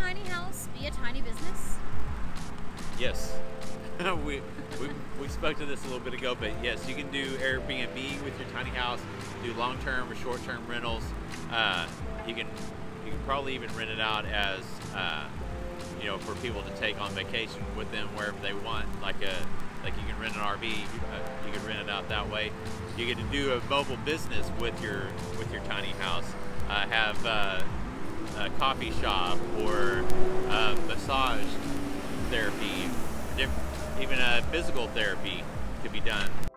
tiny house be a tiny business? Yes. we spoke to this a little bit ago, but yes, you can do Airbnb with your tiny house, do long-term or short-term rentals. You can probably even rent it out as for people to take on vacation with them wherever they want. Like you can rent an RV, you can rent it out that way. You get to do a mobile business with your tiny house. Have a coffee shop or massage therapy, even physical therapy could be done